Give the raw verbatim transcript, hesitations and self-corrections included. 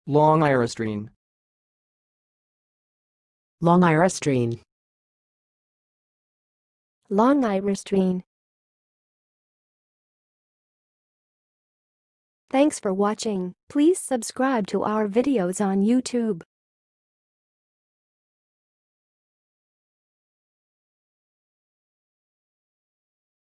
longirostrine, longirostrine, longirostrine. Thanks for watching. Please subscribe to our videos on YouTube.